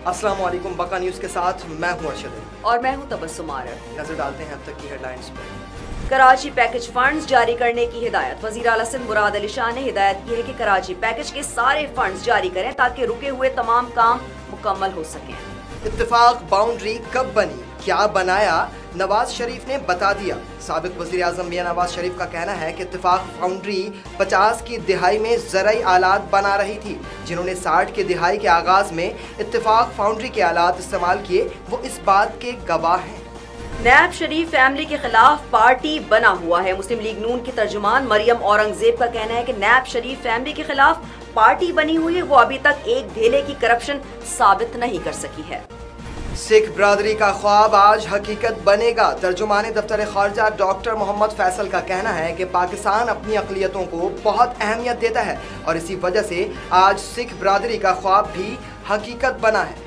अस्सलाम वालेकुम, बका न्यूज़ के साथ मैं हूं अर्शद और मैं हूं तबस्सुम आरर। नजर डालते हैं अब तक की हेडलाइंस पर। कराची पैकेज फंड्स जारी करने की हिदायत। वज़ीर आला सिंध मुराद अली शाह ने हिदायत की है कि कराची पैकेज के सारे फंड्स जारी करें ताकि रुके हुए तमाम काम मुकम्मल हो सकें। इत्तेफाक बाउंड्री कब बनी, क्या बनाया, नवाज शरीफ ने बता दिया। साबिक वज़ीर आज़म मियां नवाज शरीफ का कहना है कि इत्तेफाक बाउंड्री 50 की दिहाई में ज़राई आलात बना रही थी। जिन्होंने 60 की दिहाई के आगाज़ में इत्तेफाक बाउंड्री के आलात इस्तेमाल किए वो इस बात के गवाह हैं। नैब शरीफ फैमिली के खिलाफ पार्टी बना हुआ है। मुस्लिम लीग नून की तर्जुमान मरियम औरंगजेब का कहना है कि नैब शरीफ फैमिली के खिलाफ पार्टी बनी हुई है, वो अभी तक एक धेले की करप्शन साबित नहीं कर सकी है। सिख बरादरी का ख्वाब आज हकीकत बनेगा। तर्जुमान दफ्तर खारजा डॉक्टर मोहम्मद फैसल का कहना है कि पाकिस्तान अपनी अक़लियतों को बहुत अहमियत देता है और इसी वजह से आज सिख बरादरी का ख्वाब भी हकीकत बना है।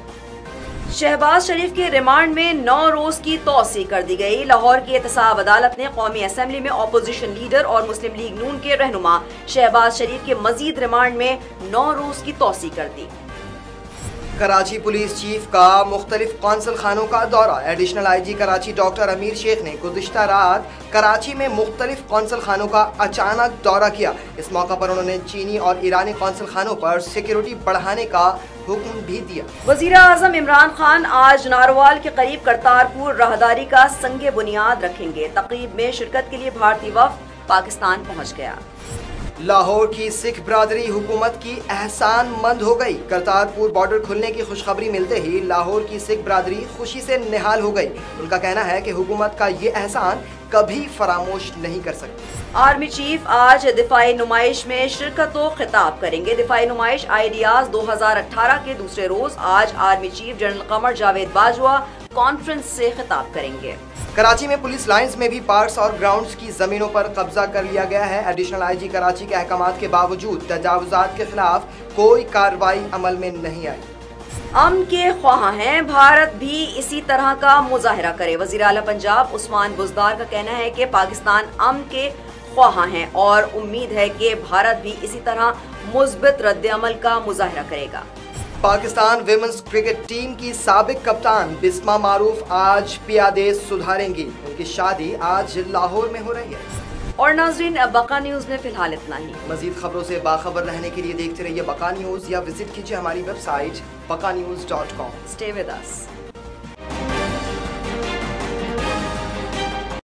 शहबाज शरीफ के रिमांड में 9 रोज की तौसी कर दी गई। लाहौर की एहतसाब अदालत ने कौमी असम्बली में अपोजिशन लीडर और मुस्लिम लीग नून के रहनुमा शहबाज शरीफ के मजीद रिमांड में 9 रोज की तौसी कर दी। कराची पुलिस चीफ का मुख्तलिफ कौंसल खानों का दौरा। एडिशनल IG कराची डॉक्टर अमीर शेख ने गुज़िश्ता रात कराची में मुख्तलिफ कौंसल खानों का अचानक दौरा किया। इस मौका पर उन्होंने चीनी और ईरानी कौंसल खानों पर सिक्योरिटी बढ़ाने का हुक्म भी दिया। वज़ीर आज़म इमरान खान आज नारोवाल के करीब करतारपुर राहदारी का संगे बुनियाद रखेंगे। तकरीब में शिरकत के लिए भारतीय वफ़द पाकिस्तान पहुँच गया। लाहौर की सिख बरादरी हुकूमत की एहसान मंद हो गई। करतारपुर बॉर्डर खुलने की खुशखबरी मिलते ही लाहौर की सिख बरादरी खुशी से निहाल हो गई। उनका कहना है कि हुकूमत का ये एहसान कभी फरामोश नहीं कर सकती। आर्मी चीफ आज दिफाई नुमाइश में शिरकत व खिताब करेंगे। दिफाई नुमाइश आइडियाज 2018 के दूसरे रोज आज army chief general Qamar Javed Bajwa conference से खिताब करेंगे। कराची में पुलिस लाइंस में भी पार्क्स और ग्राउंड्स की जमीनों पर कब्जा कर लिया गया है। एडिशनल IG कराची के अहकामात के बावजूद तजावुजात के खिलाफ कोई कार्रवाई अमल में नहीं आई। अमन के ख्वाह हैं, भारत भी इसी तरह का मुजाहरा करे। वज़ीर आला पंजाब उस्मान बुज़दार का कहना है कि पाकिस्तान अमन के ख्वाह हैं और उम्मीद है कि भारत भी इसी तरह मुस्बित रद्द-ए-अमल का मुजाहरा करेगा। पाकिस्तान विमेंस क्रिकेट टीम की साबिक कप्तान बिस्मा मारूफ आज पियादे सुधारेंगी। उनकी शादी आज लाहौर में हो रही है। और नाज़रीन, बका न्यूज़ में फिलहाल इतना ही। मजीद खबरों से बाखबर रहने के लिए देखते रहिए बका न्यूज़ या विजिट कीजिए हमारी website baqanewsnetwork. Stay with us.